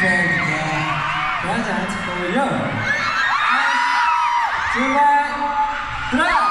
That's for you. Tonight, drop.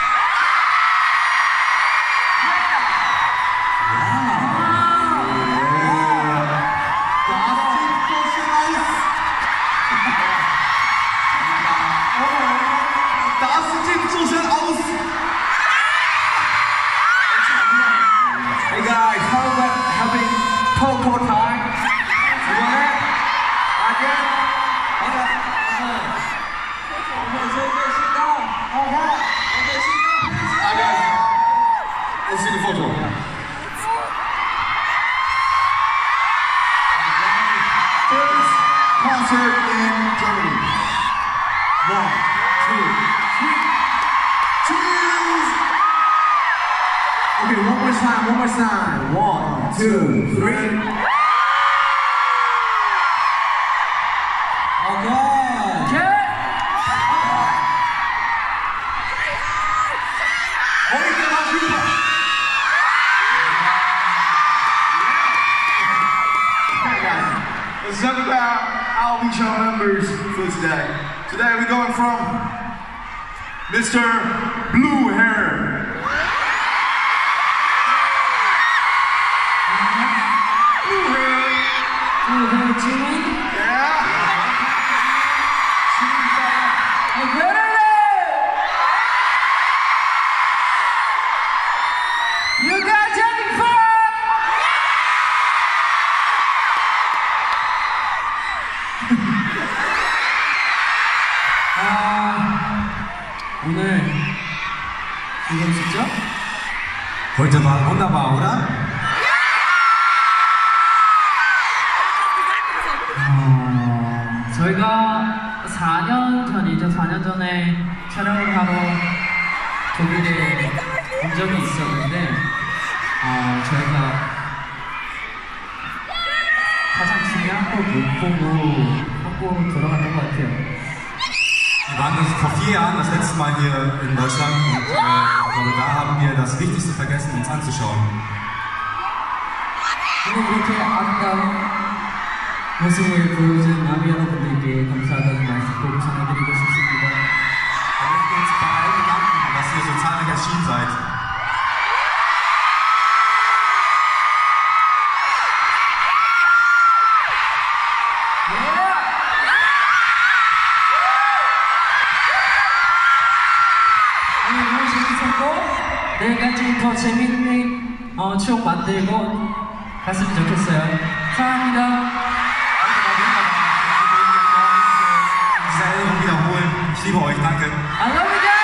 Hey guys, how about having Coco time? You want it? Again? Okay. Sit down. Okay. Guys, let's see the photo. First concert in Germany. 1, 2, 3. Cheers! Okay, one more time. 1, 2, 3. Okay. Let's talk about how we show numbers for today. Today we're going from Mr. Blue Hair. Yeah. You guys having fun? 오늘 이건 진짜? Heute war wunderbar, oder? 저희가 4년 전이죠. 4년 전에 촬영을 하러 독일에 온 적이 있었는데 저희가 가장 중요한 걸 못 보고 돌아갔던 것 같아요. Wir waren das vor 4 Jahren das letzte Mal hier in Deutschland und ich glaube, da haben wir das Wichtigste vergessen, uns anzuschauen. 오늘 이렇게 아름다운 모습을 보여준 아미 여러분들께 감사하다는 말씀 꼭 전해드리고 싶습니다. Wir möchten uns bei allen bedanken, dass ihr so zahlreich erschienen seid. 오늘 너무 재밌었고 내일까지 더 재밌는 추억 만들고 갔으면 좋겠어요. 사랑합니다. Diese Erinnerung wiederholen. Ich liebe euch, danke. I love you guys.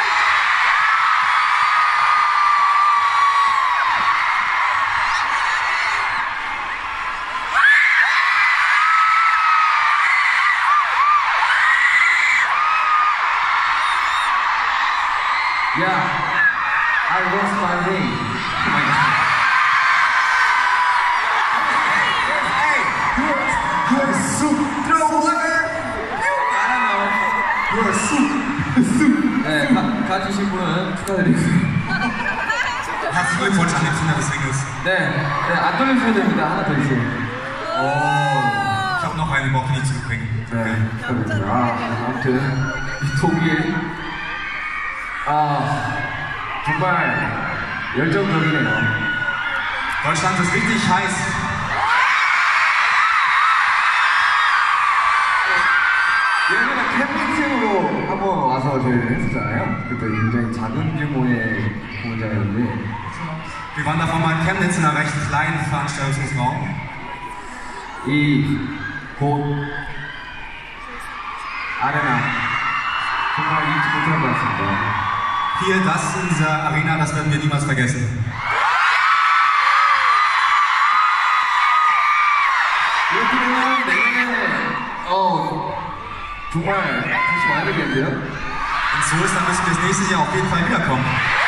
Yeah, I lost my ring. Oh my God. You're a soup. You're a soup. 네, 가지신 분은 축하드리고요. Herzlichen Glückwunsch an den Kinder des Ringes. 네, 안 돌려주셔야 됩니다. 하나 더 있어요. Ich habe noch eine, brauche nicht zurückbringen. 네, 축하드립니다. 아무튼 이 독일 정말 열정적이네요. Deutschland ist richtig heiß. 예전에 팬미팅으로 한번 와서 저희를 했었잖아요. 그때 굉장히 작은 규모의 공연장이었는데 Wir waren davon mal in Chemnitz in einer recht kleinen Veranstaltungsraum. 이곳 아레나 정말 잊지 못할 것 같습니다. Hier, das in dieser Arena, das werden wir niemals vergessen. 이렇게 되면 내년에 정말 다시 와야 되겠는데요? Wenn es so ist, dann müssen wir das nächste Jahr auf jeden Fall wiederkommen.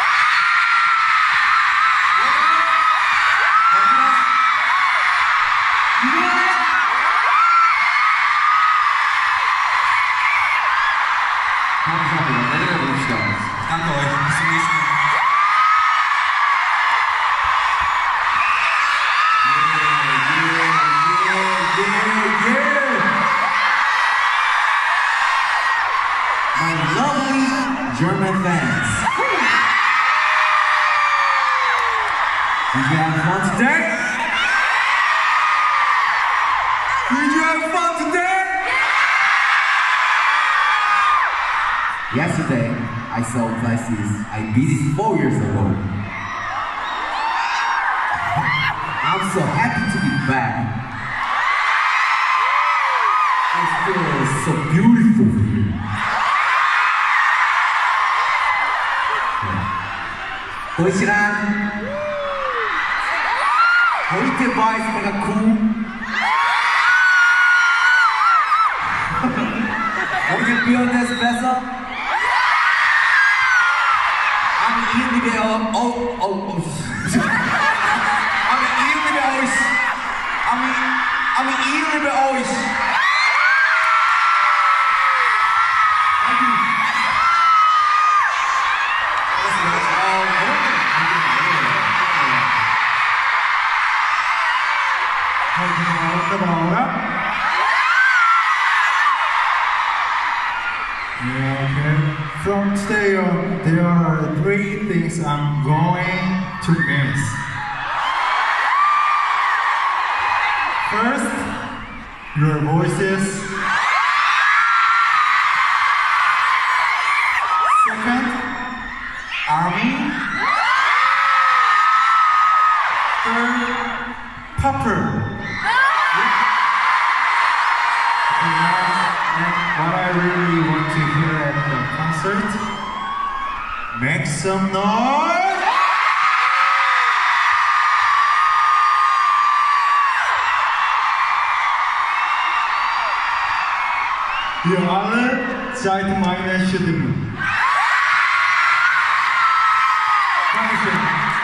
감사합니다. 내년에 봅시다. Danke euch, bis zum nächsten Mal. Yeah. today? Did you have fun today? Yesterday, I saw places I visited 4 years ago. I'm so happy to be back. It feels so beautiful here. Deutschland, heute war es mega cool. Und wir fühlen es besser. I'm here with the I'm here with the euch. I'm here with euch. Thank you. From today on, there are 3 things I'm going to miss. First, your voices. Second, Army. Third, Popper. And what I really want to hear at the concert, make some noise! Ihr alle seid meine Stimmen. Dankeschön.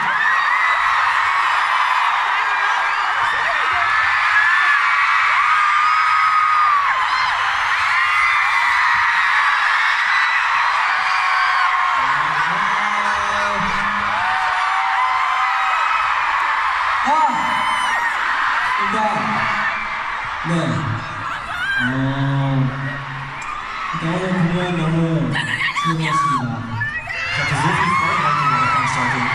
네. 일단 오늘 공연 너무 즐거웠습니다. Ich hatte so viel Freude heute bei der Veranstaltung.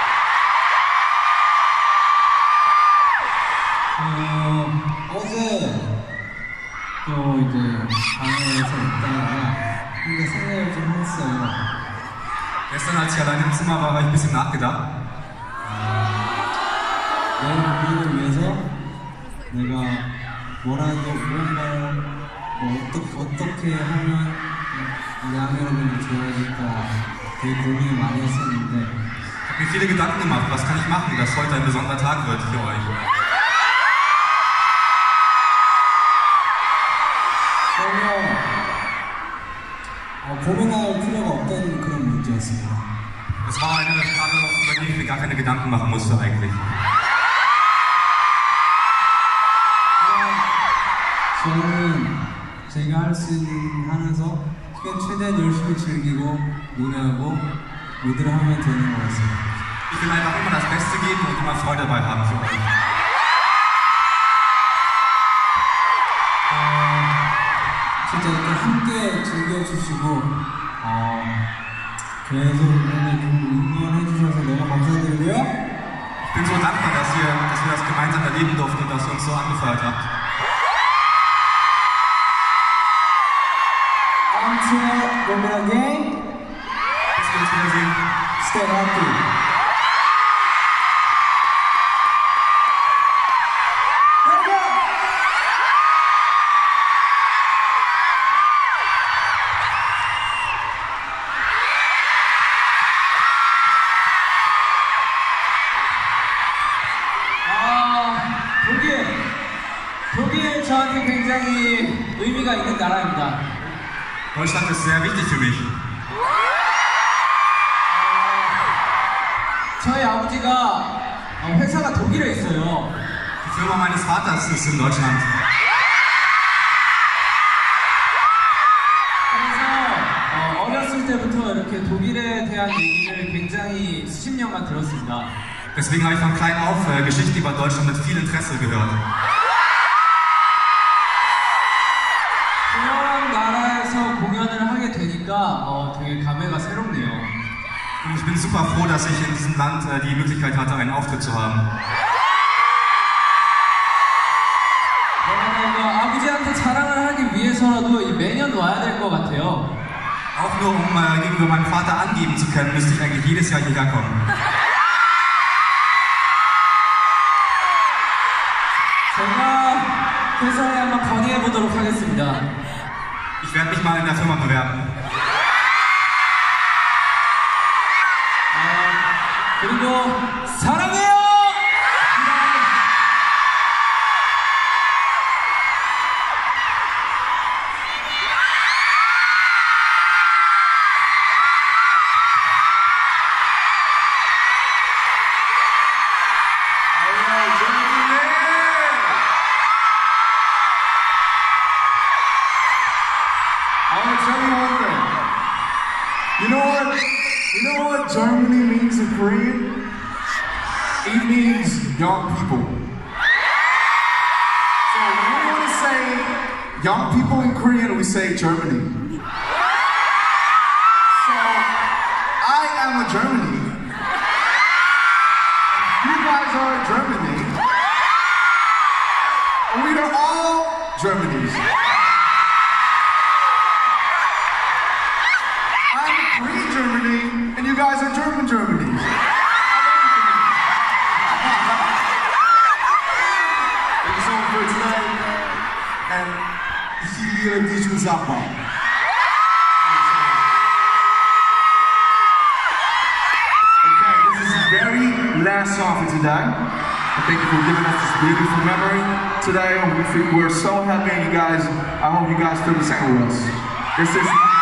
어제 또 이제 방에서 있다가 근데 생각을 좀 했어요. Gestern, als ich allein im Zimmer war, habe ich ein bisschen nachgedacht. 내일 공연을 위해서 내가 뭐라도 무언가를 어떻게 하면 우리 아미여러분이 좋아질까 되게 고민을 많이 했었는데 Ich habe mir viele Gedanken gemacht, was kann ich machen, dass heute ein besonderer Tag wird für euch. 전혀 고민할 필요가 없던 그런 문제였습니다. Es war eine Frage, über die ich mir gar keine Gedanken machen musste eigentlich. 저는 제가 할 수 있는 한에서 최대한 열심히 즐기고 노래하고 무대를 하면 되는 것 같습니다. Ich will einfach immer das Beste geben und immer Freude dabei haben für euch. 진짜 이렇게 함께 즐겨주시고 계속 응원해주셔서 너무 감사드리고요. Ich bin so dankbar, dass wir das gemeinsam erleben durften und dass ihr uns so angefeuert habt. Until we meet again, Bis wir uns wiedersehen. stay healthy. 독일 저한테 굉장히 의미가 있는 나라입니다. Deutschland ist sehr wichtig für mich. 저희 아버지가 회사가 독일에 있어요. Die Firma meines Vaters ist in Deutschland. 그래서 어렸을 때부터 이렇게 독일에 대한 얘기를 굉장히 수십 년간 들었습니다. Deswegen habe ich von klein auf Geschichten über Deutschland mit viel Interesse gehört. 그런 나라에서 공연을 하게 되니까 되게 감회가 새롭네요. Und ich bin super froh, dass ich in diesem Land die Möglichkeit hatte, einen Auftritt zu haben. 저희한테 자랑을 하기 위해서라도 이 매년 와야 될 것 같아요. Auch nur um gegenüber meinem Vater angeben zu können, müsste ich eigentlich jedes Jahr hierher kommen. 제가 회사에 한번 건의해 보도록 하겠습니다. Ich werde mich mal in der Firma bewerben. 그리고 사랑해요! You know what Germany means in Korean? It means young people. So when we want to say young people in Korean, we say Germany. So I am a Germany. You guys are Germany. And we are all Germanys. Korean Germany, and you guys are German Germanys. Thank you so much for tonight, and hier diesen Zappa. Okay, this is the very last song for today. And thank you for giving us this beautiful memory today. We're so happy, and I hope you guys feel the same with us. This is